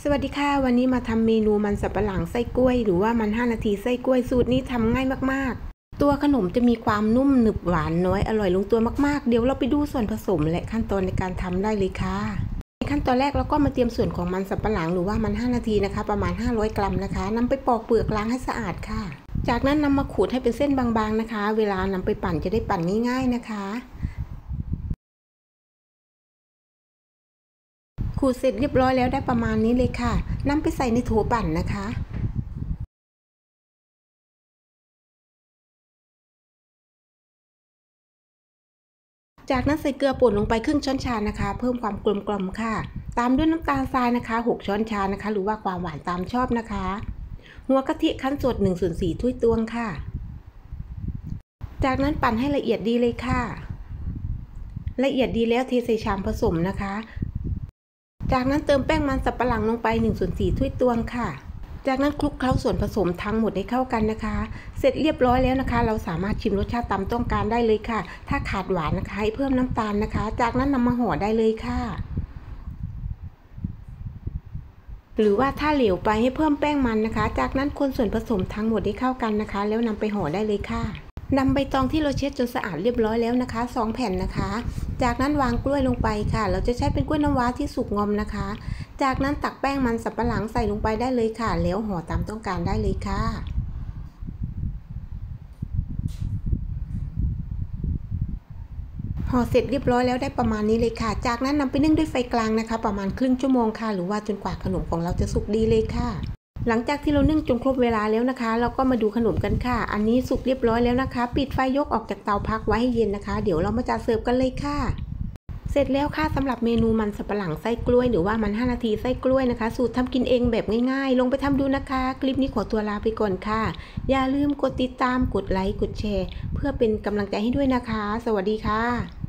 สวัสดีค่ะวันนี้มาทำเมนูมันสับปะหลังไส้กล้วยหรือว่ามัน5นาทีไส้กล้วยสูตรนี้ทำง่ายมากๆตัวขนมจะมีความนุ่มหนึบหวานน้อยอร่อยลงตัวมากๆเดี๋ยวเราไปดูส่วนผสมและขั้นตอนในการทำได้เลยค่ะในขั้นตอนแรกเราก็มาเตรียมส่วนของมันสับปะหลังหรือว่ามัน5นาทีนะคะประมาณ500 กรัมนะคะนำไปปอกเปลือกล้างให้สะอาดค่ะจากนั้นนำมาขูดให้เป็นเส้นบางๆนะคะเวลานำไปปั่นจะได้ปั่นง่ายๆนะคะขูดเสร็จเรียบร้อยแล้วได้ประมาณนี้เลยค่ะนำไปใส่ในโถปั่นนะคะจากนั้นใส่เกลือป่นลงไปครึ่งช้อนชานะคะเพิ่มความกลมกล่อมค่ะตามด้วยน้ำตาลทรายนะคะ6ช้อนชานะคะหรือว่าความหวานตามชอบนะคะหัวกะทิคั้นสด1/4 ถ้วยตวงค่ะจากนั้นปั่นให้ละเอียดดีเลยค่ะละเอียดดีแล้วเทใส่ชามผสมนะคะจากนั้นเติมแป้งมันสับปะหลังลงไป1/4 ถ้วยตวงค่ะจากนั้นคลุกเคล้าส่วนผสมทั้งหมดให้เข้ากันนะคะเสร็จเรียบร้อยแล้วนะคะเราสามารถชิมรสชาติตามต้องการได้เลยค่ะถ้าขาดหวานนะคะให้เพิ่มน้ำตาลนะคะจากนั้นนำมาห่อได้เลยค่ะหรือว่าถ้าเหลวไปให้เพิ่มแป้งมันนะคะจากนั้นคนส่วนผสมทั้งหมดให้เข้ากันนะคะแล้วนำไปห่อได้เลยค่ะนำใบตองที่เราเช็ดจนสะอาดเรียบร้อยแล้วนะคะ2 แผ่นนะคะจากนั้นวางกล้วยลงไปค่ะเราจะใช้เป็นกล้วยน้ำว้าที่สุกงอมนะคะจากนั้นตักแป้งมันสับปะหลังใส่ลงไปได้เลยค่ะแล้วห่อตามต้องการได้เลยค่ะห่อเสร็จเรียบร้อยแล้วได้ประมาณนี้เลยค่ะจากนั้นนำไปนึ่งด้วยไฟกลางนะคะประมาณครึ่งชั่วโมงค่ะหรือว่าจนกว่าขนมของเราจะสุกดีเลยค่ะหลังจากที่เรานึ่งจนครบเวลาแล้วนะคะเราก็มาดูขนมกันค่ะอันนี้สุกเรียบร้อยแล้วนะคะปิดไฟยกออกจากเตาพักไว้ให้เย็นนะคะเดี๋ยวเรามาจัดเสิร์ฟกันเลยค่ะเสร็จแล้วค่ะสำหรับเมนูมันสับปะหลังไส้กล้วยหรือว่ามัน5นาทีไส้กล้วยนะคะสูตรทำกินเองแบบง่ายๆลงไปทำดูนะคะคลิปนี้ขอตัวลาไปก่อนค่ะอย่าลืมกดติดตามกดไลค์กดแชร์เพื่อเป็นกำลังใจให้ด้วยนะคะสวัสดีค่ะ